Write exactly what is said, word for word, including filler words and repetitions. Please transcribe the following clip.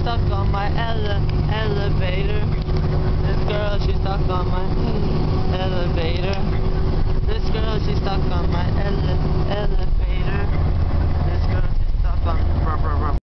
stuck on my ele elevator. This girl, she's stuck on my elevator. This girl, she's stuck on my ele elevator. This girl, she's stuck on